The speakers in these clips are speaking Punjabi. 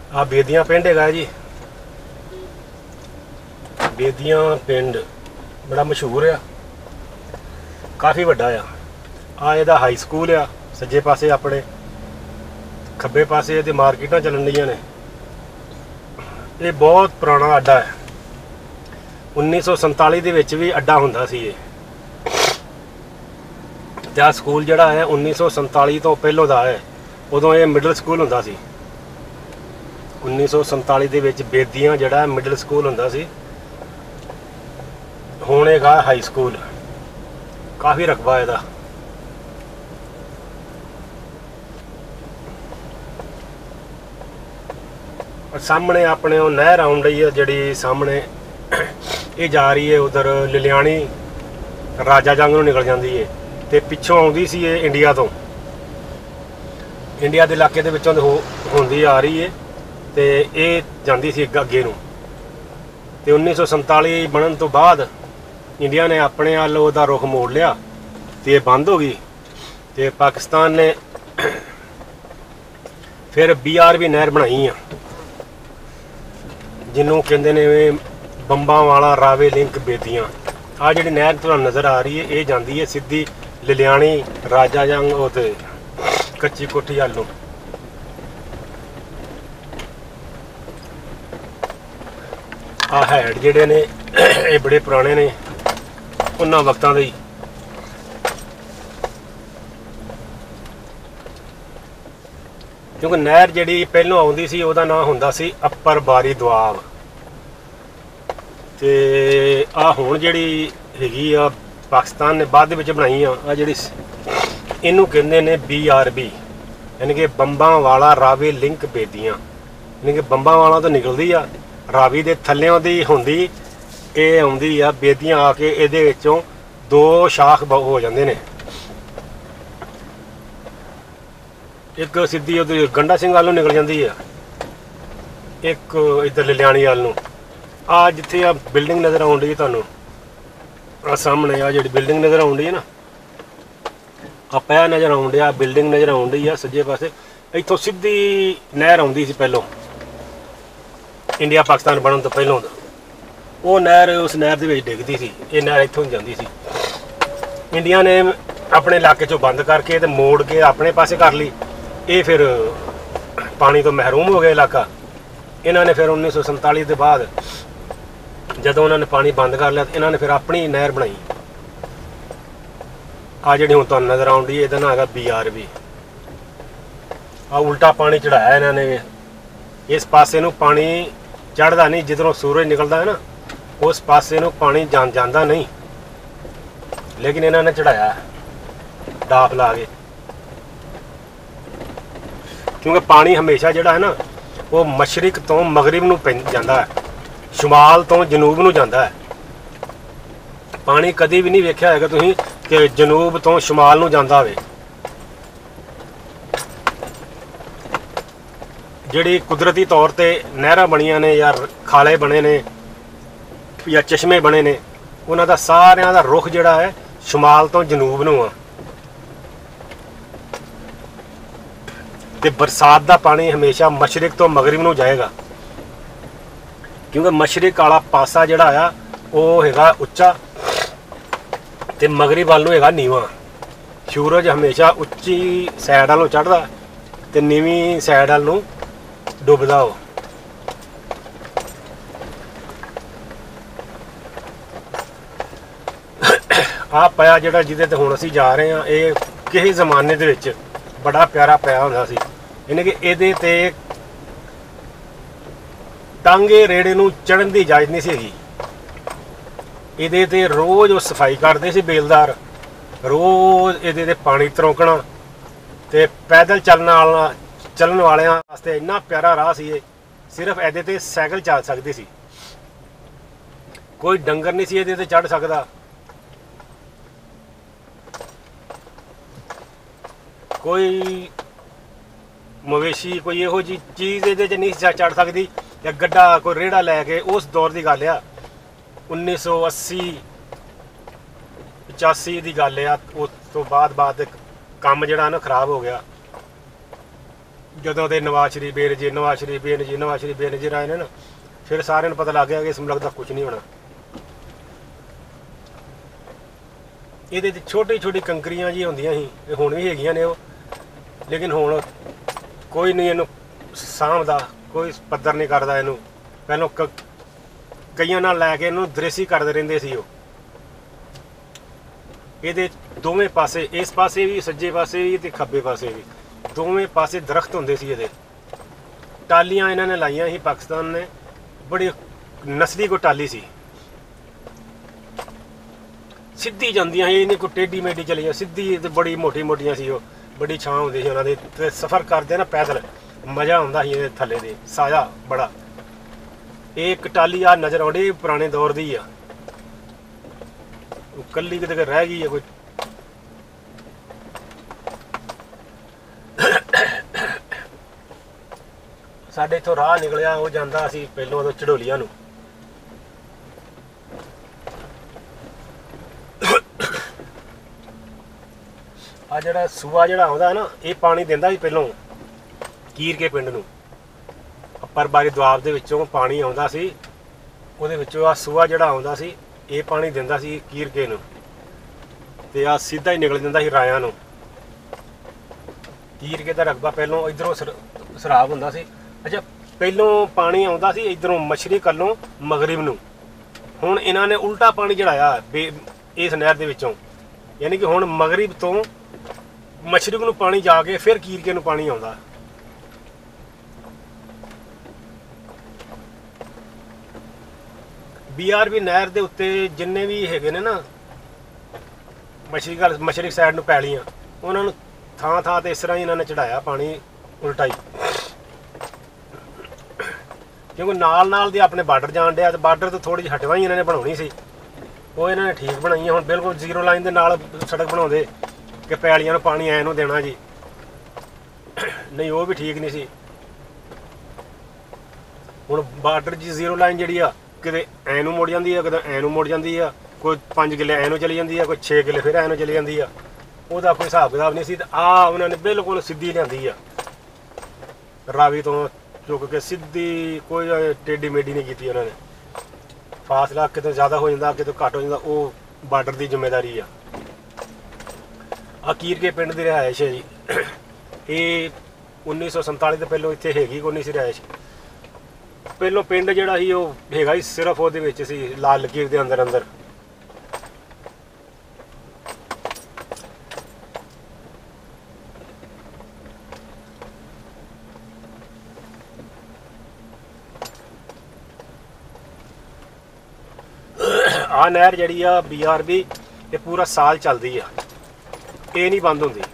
ਆ ਬੇਦੀਆਂ ਪਿੰਡ ਹੈਗਾ ਜੀ। ਬੇਦੀਆਂ ਪਿੰਡ बड़ा मशहूर आ, काफ़ी वड्डा आ इहदा हाई स्कूल आ। सज्जे पासे अपने खब्बे पासे इहदी मार्केटां चलन रहीआं ने। ये बहुत पुराना अड्डा है। 1947 दे विच भी अड्डा हुंदा सी। ते आ स्कूल जिहड़ा है 1947 तो पहलों दा है। उदों ये मिडल स्कूल हुंदा सी। 1947 दे विच बेदियां जिहड़ा मिडल स्कूल हुंदा सी। हुण हैगा हाई स्कूल। काफ़ी रकबा इहदा। सामने अपने नहर आउण रही है जिहड़ी सामने ये जा रही है उधर ललियाणी राजा जंग नूं निकल जाती है। तो पिछों आउंदी सी ये इंडिया तो, इंडिया के इलाके दे विचों होंदी आ रही है। तो ये जाती सी अगे नूं। ते 1947 बनन तो बाद इंडिया ने अपने वाल उहदा रुख मोड़ लिया तो ये बंद हो गई। तो पाकिस्तान ने फिर BRB नहर बनाई आ, जिन्हों कहते ने बंबा वाला रावे लिंक बेदियां। आ जिहड़ी नहर तुहानूं नज़र आ रही है ये जाती है सीधी ललियाणी राजा जंग उते कच्ची कोठी वाल नूं। आ हैड जिहड़े ने ये बड़े पुराने ने उन्हां वक्तां दे ही। क्योंकि नहर जिहड़ी पहलों आउंदी सी उहदा नाम हुंदा सी अपर बारी दुआब। ते आ हुण जिहड़ी हैगी आ पाकिस्तान ने बाद विच बनाई आ जिहड़ी इहनूं कहंदे ने BRB, यानी कि बंबां वाला रावे लिंक बेदियां। यानी कि बंबां वाला तो निकलदी आ, रावी दे थल्लियों दी हुंदी ये आउंदी आ बेदियां आके इहदे विचों दो शाख हो जांदे ने। एक सीधी उधर गंडा सिंह वालों निकल जाती है, एक इधर ललियाणी वाल नूं। आ जिथे आ बिल्डिंग नज़र आउण रही तुहानूं आ सामने आ जिहड़ी बिल्डिंग नज़र आउण रही है ना, आ पै नज़र आउण डिया बिल्डिंग नज़र आउण रही है सज्जे पासे। इत्थों सीधी नहर आउंदी सी पहलों इंडिया पाकिस्तान बनन तो पहलों वो नहर उस नहर दे विच डिगदी सी। ये नहर इत्थों जांदी सी। इंडिया ने अपने इलाके चों बंद करके ते मोड़ के अपने पासे कर ली। ये फिर पानी तो महरूम हो गया इलाका। इन्हों ने फिर 1947 के बाद जदों उन्होंने पानी बंद कर लिया तो इन्होंने फिर अपनी नहर बनाई। आ जिहड़ी हुण तुहानूं नज़र आउण रही इहदा नाम हैगा BRB। आ उल्टा पानी चढ़ाया इन्होंने। इस पासे नूं पानी चढ़दा नहीं, जिधरों सूरज निकलदा है ना उस पासे नूं पानी जांदा नहीं, लेकिन इन्होंने चढ़ाया डाफ ला के। क्योंकि पानी हमेशा जिहड़ा है ना वो मशरिक तो मगरिब नूं जांदा है, शुमाल तो जनूब नूं जांदा है। पानी कभी भी नहीं वेख्या होगा तुसीं कि जनूब तो शुमाल नूं जांदा होवे। जिहड़ी कुदरती तौर पर नहरां बणीਆਂ ने या खाले बने ने या चश्मे बने ने उन्हां दा सारियां दा रुख जिहड़ा है शुमाल तो जनूब नूं आ। ते बरसात का पानी हमेशा मशरिक तो मगरिब नूं जाएगा, क्योंकि मशरिक वाला पासा जिहड़ा आ वो हैगा उच्चा ते मगरिब वाल नूं हैगा नीवां। सूरज हमेशा उच्ची सैड वालों चढ़दा ते नीवीं सैड वाल नूं डुबदा हो। आ पाया जिहड़ा जिहदे ते हुण असीं जा रहे हैं ये किसी जमाने दे विच बड़ा प्यारा पाया हुंदा सी। यानी कि इहदे ते टांगे रेड़े नूं चढ़न की इजाजत नहीं सी। इहदे ते रोज़ वो सफाई करते सी बेलदार, रोज़ इहदे ते पानी तरौंकना। ते पैदल चलन वालियां वास्ते इन्ना प्यारा राह सी ये, सिर्फ इहदे ते साइकिल चल सकदी सी, कोई डंगर नहीं सी इहदे ते चढ़ सकदा। कोई मवेशी कोई इहो जी चीज़ ये नहीं चढ़ सकती, या गड्ढा कोई रेड़ा लैके उस दौर की गल आ 1980 85 की गल आ। उस तो बाद काम जिहड़ा ना खराब हो गया। ਜਦੋਂ ਦੇ ਨਵਾਜ਼ ਸ਼ਰੀਫ ਬੇਨਜ਼ੀਰ ਆਏ ਨੇ ਨਾ, ਫਿਰ ਸਾਰਿਆਂ ਨੂੰ ਪਤਾ ਲੱਗ ਗਿਆ ਕਿ ਇਸ ਮੁਲਕ ਦਾ ਕੁਝ ਨਹੀਂ ਹੋਣਾ। ਇਹਦੇ 'ਚ ਛੋਟੀ ਛੋਟੀ ਕੰਕਰੀਆਂ ਜੀ ਹੁੰਦੀਆਂ ਸੀ, ਇਹ ਹੁਣ ਵੀ ਹੈਗੀਆਂ ਨੇ ਉਹ, ਲੇਕਿਨ ਹੁਣ ਕੋਈ ਨਹੀਂ ਇਹਨੂੰ ਸਾਂਭਦਾ, ਕੋਈ ਪੱਧਰ ਨਹੀਂ ਕਰਦਾ ਇਹਨੂੰ। ਪਹਿਲਾਂ ਕਈਆਂ ਨਾਲ ਲੈ ਕੇ ਇਹਨੂੰ ਦ੍ਰਿਸ਼ੀ ਕਰਦੇ ਰਹਿੰਦੇ ਸੀ ਉਹ। ਇਹਦੇ ਦੋਵੇਂ ਪਾਸੇ, ਇਸ ਪਾਸੇ ਵੀ, ਸੱਜੇ ਪਾਸੇ ਵੀ ਤੇ ਖੱਬੇ ਪਾਸੇ ਵੀ, ਦੋਵੇਂ ਪਾਸੇ ਦਰਖਤ ਹੁੰਦੇ ਸੀ ਇਹਦੇ। ਟਾਲੀਆਂ ਇਹਨਾਂ ਨੇ ਲਾਈਆਂ ਸੀ, ਪਾਕਿਸਤਾਨ ਨੇ, ਬੜੀ ਨਸਲੀ ਕੋ ਟਾਲੀ ਸੀ, ਸਿੱਧੀ ਜਾਂਦੀਆਂ ਸੀ, ਇਹਨੇ ਕੋਈ ਟੇਢੀ ਮੇਢੀ ਚਲੀਆਂ, ਸਿੱਧੀ ਤੇ ਬੜੀ ਮੋਟੀਆਂ ਸੀ ਉਹ, ਬੜੀ ਛਾਂ ਹੁੰਦੀ ਸੀ ਉਹਨਾਂ ਦੇ, ਤੇ ਸਫ਼ਰ ਕਰਦੇ ਨਾ ਪੈਦਲ, ਮਜ਼ਾ ਆਉਂਦਾ ਸੀ ਇਹਦੇ ਥੱਲੇ ਦੇ, ਸਾਇਆ ਬੜਾ। ਇਹ ਇੱਕ ਟਾਲੀ ਆ ਨਜ਼ਰ ਆਉਂਦੀ ਪੁਰਾਣੇ ਦੌਰ ਦੀ ਆ, ਉਹ ਕੱਲੀ ਕਿਤੇ ਰਹਿ ਗਈ ਹੈ ਕੋਈ। ਸਾਡੇ ਇੱਥੋਂ ਰਾਹ ਨਿਕਲਿਆ, ਉਹ ਜਾਂਦਾ ਸੀ ਪਹਿਲੋਂ ਉਦੋਂ ਝੜੋਲੀਆਂ ਨੂੰ। ਆ ਜਿਹੜਾ ਸੂਆ ਜਿਹੜਾ ਆਉਂਦਾ ਨਾ, ਇਹ ਪਾਣੀ ਦਿੰਦਾ ਸੀ ਪਹਿਲੋਂ ਕੀਰ ਕੇ ਪਿੰਡ ਨੂੰ, ਅੱਪਰ ਬਾਰੀ ਦੁਆਬ ਦੇ ਵਿੱਚੋਂ ਪਾਣੀ ਆਉਂਦਾ ਸੀ, ਉਹਦੇ ਵਿੱਚੋਂ ਆ ਸੂਆ ਜਿਹੜਾ ਆਉਂਦਾ ਸੀ, ਇਹ ਪਾਣੀ ਦਿੰਦਾ ਸੀ ਕੀਰ ਕੇ ਨੂੰ, ਤੇ ਆ ਸਿੱਧਾ ਹੀ ਨਿਕਲ ਜਾਂਦਾ ਸੀ ਰਾਇਆਂ ਨੂੰ। ਕੀਰ ਕੇ ਦਾ ਰਕਬਾ ਪਹਿਲੋਂ ਇਧਰੋਂ ਸਰਾਬ ਹੁੰਦਾ ਸੀ। ਅੱਛਾ, ਪਹਿਲੋਂ ਪਾਣੀ ਆਉਂਦਾ ਸੀ ਇਧਰੋਂ ਮਸ਼ਰਕ ਵੱਲੋਂ ਮਗਰਿਬ ਨੂੰ, ਹੁਣ ਇਹਨਾਂ ਨੇ ਉਲਟਾ ਪਾਣੀ ਚੜਾਇਆ ਇਸ ਨਹਿਰ ਦੇ ਵਿੱਚੋਂ, ਯਾਨੀ ਕਿ ਹੁਣ ਮਗਰਿਬ ਤੋਂ ਮਸ਼ਰਕ ਨੂੰ ਪਾਣੀ ਜਾ ਕੇ ਫਿਰ ਕੀਰ ਕੇ ਨੂੰ ਪਾਣੀ ਆਉਂਦਾ। BRB ਨਹਿਰ ਦੇ ਉੱਤੇ ਜਿੰਨੇ ਵੀ ਹੈਗੇ ਨੇ ਨਾ ਮਸ਼ਰਕ ਸਾਈਡ ਨੂੰ ਪੈਲੀਆਂ, ਉਹਨਾਂ ਨੂੰ ਥਾਂ ਤੇ ਇਸ ਤਰ੍ਹਾਂ ਹੀ ਇਹਨਾਂ ਨੇ ਚੜਾਇਆ ਪਾਣੀ ਉਲਟਾ ਹੀ, ਕਿਉਂਕਿ ਨਾਲ ਦੇ ਆਪਣੇ ਬਾਰਡਰ ਜਾਣ ਡਿਆ, ਤੇ ਬਾਰਡਰ ਤੋਂ ਥੋੜ੍ਹੀ ਜਿਹੀ ਹਟਵਾਈ ਇਹਨਾਂ ਨੇ ਬਣਾਉਣੀ ਸੀ, ਉਹ ਇਹਨਾਂ ਨੇ ਠੀਕ ਬਣਾਈ। ਹੁਣ ਬਿਲਕੁਲ ਜ਼ੀਰੋ ਲਾਈਨ ਦੇ ਨਾਲ ਸੜਕ ਬਣਾਉਂਦੇ ਕਿ ਪੈਲੀਆਂ ਨੂੰ ਪਾਣੀ ਐ ਨੂੰ ਦੇਣਾ ਜੀ, ਨਹੀਂ ਉਹ ਵੀ ਠੀਕ ਨਹੀਂ ਸੀ। ਹੁਣ ਬਾਰਡਰ 'ਚ ਜ਼ੀਰੋ ਲਾਈਨ ਜਿਹੜੀ ਆ, ਕਿਤੇ ਐ ਨੂੰ ਮੁੜ ਜਾਂਦੀ ਆ, ਕਿਤੇ ਐ ਨੂੰ ਮੁੜ ਜਾਂਦੀ ਆ, ਕੋਈ 5 ਕਿੱਲੇ ਐ ਨੂੰ ਚਲੀ ਜਾਂਦੀ ਆ, ਕੋਈ 6 ਕਿੱਲੇ ਫਿਰ ਐ ਨੂੰ ਚਲੀ ਜਾਂਦੀ ਆ, ਉਹਦਾ ਕੋਈ ਹਿਸਾਬ ਕਿਤਾਬ ਨਹੀਂ ਸੀ। ਤੇ ਆ ਉਹਨਾਂ ਨੇ ਬਿਲਕੁਲ ਸਿੱਧੀ ਲਿਆਂਦੀ ਆ, ਰਾਵੀ ਤੋਂ ਚੁੱਕ ਕੇ ਸਿੱਧੀ, ਕੋਈ ਟੇਢੀ ਮੇਢੀ ਨਹੀਂ ਕੀਤੀ ਉਹਨਾਂ ਨੇ। ਫਾਸਲਾ ਕਿਤੇ ਜ਼ਿਆਦਾ ਹੋ ਜਾਂਦਾ, ਕਿਤੇ ਘੱਟ ਹੋ ਜਾਂਦਾ, ਉਹ ਬਾਰਡਰ ਦੀ ਜ਼ਿੰਮੇਵਾਰੀ ਆ। ਆ ਕੀਰ ਕੇ ਪਿੰਡ ਦੀ ਰਿਹਾਇਸ਼ ਹੈ ਜੀ, ਇਹ 1947 ਤੋਂ ਪਹਿਲਾਂ ਇੱਥੇ ਹੈਗੀ ਕੋਈ ਨਹੀਂ ਸੀ ਰਿਹਾਇਸ਼। ਪਹਿਲੋਂ ਪਿੰਡ ਜਿਹੜਾ ਸੀ ਉਹ ਹੈਗਾ ਹੀ ਸਿਰਫ ਉਹਦੇ ਵਿੱਚ ਸੀ, ਲਾਲ ਲਕੀਰ ਦੇ ਅੰਦਰ। ਆ ਨਹਿਰ ਜਿਹੜੀ ਆ BRB, ਇਹ ਪੂਰਾ ਸਾਲ ਚੱਲਦੀ ਆ, ਇਹ ਨਹੀਂ ਬੰਦ ਹੁੰਦੀ।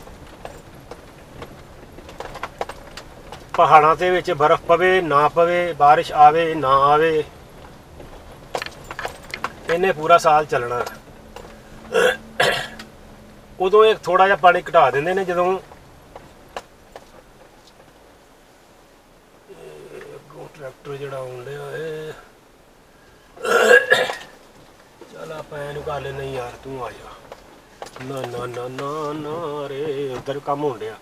ਪਹਾੜਾਂ ਦੇ ਵਿੱਚ ਬਰਫ਼ ਪਵੇ ਨਾ ਪਵੇ, ਬਾਰਿਸ਼ ਆਵੇ ਨਾ ਆਵੇ, ਇਹਨੇ ਪੂਰਾ ਸਾਲ ਚੱਲਣਾ। ਉਦੋਂ ਇਹ ਥੋੜਾ ਜਿਹਾ ਪਾਣੀ ਘਟਾ ਦਿੰਦੇ ਨੇ ਜਦੋਂ ਟਰੈਕਟਰ ਜਿਹੜਾ ਆਉਣ ਡਿਆ ਏ। ਚੱਲ ਆਪਾਂ ਇਹਨੂੰ ਕਰ ਲੈ, ਨਹੀਂ ਯਾਰ ਤੂੰ ਆ ਜਾ, ਨਾ ਨਾ ਨਾ ਨਾ ਨਾ ਰੇ, ਉੱਧਰ ਕੰਮ ਹੋਣ ਡਿਆ,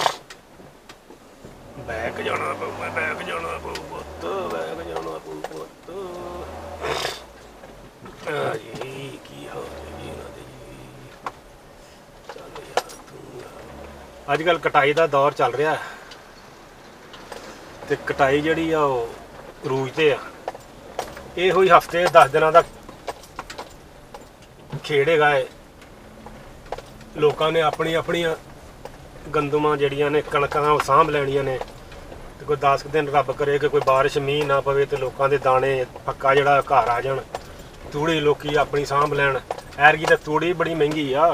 ਬੈਕ ਜਾਣਾ ਪਊ, ਬੈਕ ਜਾਣਾ ਪਊ ਪੁੱਤ, ਬੈਕ ਜਾਣਾ ਪਊ ਪੁੱਤ। ਜੀ ਕੀ ਹਾਲ ਹੈ ਜੀ ਇਹਨਾਂ ਦੇ ਜੀ, ਚੱਲ ਯਾਰ ਤੂੰ। ਅੱਜ ਕੱਲ੍ਹ ਕਟਾਈ ਦਾ ਦੌਰ ਚੱਲ ਰਿਹਾ, ਤੇ ਕਟਾਈ ਜਿਹੜੀ ਆ ਉਹ ਰੂਜ ਤੇ ਆ। ਇਹੋ ਹੀ ਹਫ਼ਤੇ 10 ਦਿਨਾਂ ਦਾ ਖੇਡ ਹੈਗਾ ਏ। ਲੋਕਾਂ ਨੇ ਆਪਣੀਆਂ ਗੰਦਮਾਂ ਜਿਹੜੀਆਂ ਨੇ, ਕਣਕਾਂ ਉਹ ਸਾਂਭ ਲੈਣੀਆਂ ਨੇ, ਤੇ ਕੋਈ 10 ਦਿਨ ਰੱਬ ਕਰੇ ਕਿ ਕੋਈ ਬਾਰਿਸ਼ ਮੀਂਹ ਨਾ ਪਵੇ ਤੇ ਲੋਕਾਂ ਦੇ ਦਾਣੇ ਪੱਕਾ ਜਿਹੜਾ ਘਰ ਆ ਜਾਣ, ਤੂੜੀ ਲੋਕੀ ਆਪਣੀ ਸਾਂਭ ਲੈਣ। ਐਰਗੀ ਤਾਂ ਤੂੜੀ ਬੜੀ ਮਹਿੰਗੀ ਆ,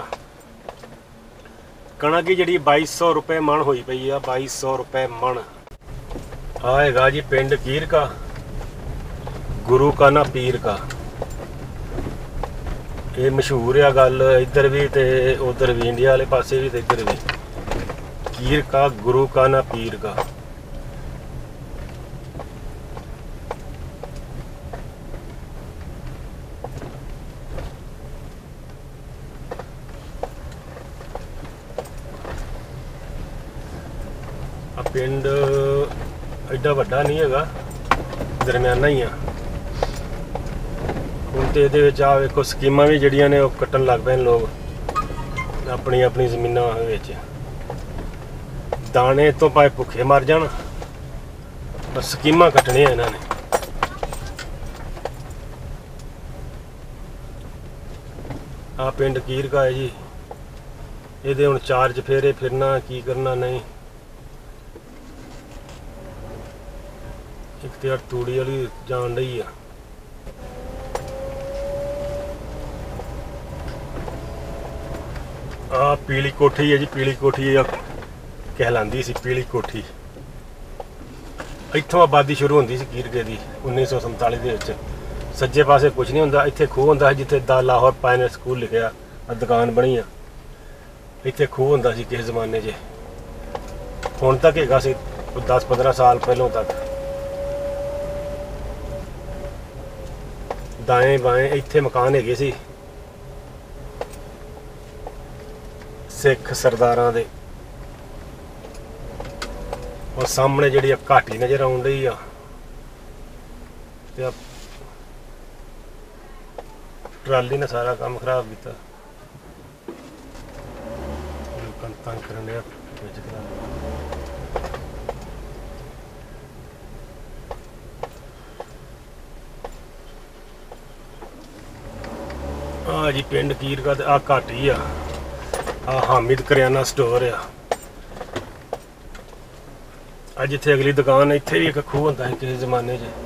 ਕਣਕ ਦੀ ਜਿਹੜੀ 2200 ਰੁਪਏ ਮਣ ਹੋਈ ਪਈ ਆ, 2200 ਰੁਪਏ ਮਣ। ਆ ਹੈਗਾ ਜੀ ਪਿੰਡ ਕੀਰ ਕਾ, ਗੁਰੂ ਕਾ ਨਾ ਪੀਰ ਕਾ, ਇਹ ਮਸ਼ਹੂਰ ਆ ਗੱਲ ਇੱਧਰ ਵੀ ਤੇ ਉੱਧਰ ਵੀ, ਇੰਡੀਆ ਵਾਲੇ ਪਾਸੇ ਵੀ ਤੇ ਇੱਧਰ ਵੀ। ਕੀਰ ਕਾ ਗੁਰੂ ਕਾ ਨਾ ਪੀਰ ਕਾ। ਪਿੰਡ ਐਡਾ ਵੱਡਾ ਨਹੀਂ ਹੈਗਾ, ਦਰਮਿਆਨਾ ਹੀ ਆ। ਹੁਣ ਤੇ ਇਹਦੇ ਵਿੱਚ ਆ ਵੇਖੋ ਸਕੀਮਾਂ ਵੀ ਜਿਹੜੀਆਂ ਨੇ ਉਹ ਕੱਟਣ ਲੱਗ ਪਏ ਨੇ ਲੋਕ ਆਪਣੀ ਆਪਣੀ ਜ਼ਮੀਨਾਂ ਵਿੱਚ। ਦਾਣੇ ਤੋਂ ਭਾਵੇਂ ਭੁੱਖੇ ਮਰ ਜਾਣ, ਬਸ ਸਕੀਮਾਂ ਕੱਟਣੀਆਂ ਇਹਨਾਂ ਨੇ। ਆ ਪਿੰਡ ਕੀਰਕਾ ਹੈ ਜੀ, ਇਹਦੇ ਹੁਣ 4 ਚੁਫੇਰੇ ਫਿਰਨਾ, ਕੀ ਕਰਨਾ ਨਹੀਂ। ਇੱਕ ਤੇ ਤੂੜੀ ਵਾਲੀ ਜਾਣ ਰਹੀ ਆ। ਆ ਪੀਲੀ ਕੋਠੀ ਹੈ ਜੀ, ਪੀਲੀ ਕੋਠੀ ਕਹਿਲਾਂਦੀ ਸੀ ਪੀਲੀ ਕੋਠੀ। ਇੱਥੋਂ ਆਬਾਦੀ ਸ਼ੁਰੂ ਹੁੰਦੀ ਸੀ ਕੀਰਕੇ ਦੀ 1947 ਦੇ ਵਿੱਚ। ਸੱਜੇ ਪਾਸੇ ਕੁਝ ਨਹੀਂ ਹੁੰਦਾ, ਇੱਥੇ ਖੂਹ ਹੁੰਦਾ ਸੀ ਜਿੱਥੇ ਦਾ ਲਾਹੌਰ ਪਾਇਨਰ ਸਕੂਲ ਲਿਖਿਆ, ਦੁਕਾਨ ਬਣੀ ਆ। ਇੱਥੇ ਖੂਹ ਹੁੰਦਾ ਸੀ ਕਿਸੇ ਜ਼ਮਾਨੇ 'ਚ, ਹੁਣ ਤੱਕ ਹੈਗਾ ਸੀ 10-15 ਸਾਲ ਪਹਿਲੋਂ ਤੱਕ। ਦਾएं ਬਾएं ਇੱਥੇ ਮਕਾਨ ਹੈਗੇ ਸੀ ਸਿੱਖ ਸਰਦਾਰਾਂ ਦੇ। ਉਹ ਸਾਹਮਣੇ ਜਿਹੜੀ ਆ ਘਾਟੀ ਨਜ਼ਰ ਆਉਣ ਰਹੀ ਆ, ਤੇ ਟਰਾਲੀ ਨੇ ਸਾਰਾ ਕੰਮ ਖਰਾਬ ਕੀਤਾ। ਲੋਕਾਂ ਨੂੰ ਤੰਗ ਕਰਨ ਡਿਆ ਵਿੱਚ ਆ ਜੀ ਪਿੰਡ ਕੀਰਕਾ ਤੇ ਆ ਘਾਟੀ ਆ। ਆ ਹਾਮਿਦ ਕਰਿਆਨਾ ਸਟੋਰ ਆ। ਅੱਜ ਇੱਥੇ ਅਗਲੀ ਦੁਕਾਨ, ਇੱਥੇ ਵੀ ਇੱਕ ਖੂਹ ਹੁੰਦਾ ਸੀ ਕਿਸੇ ਜ਼ਮਾਨੇ 'ਚ।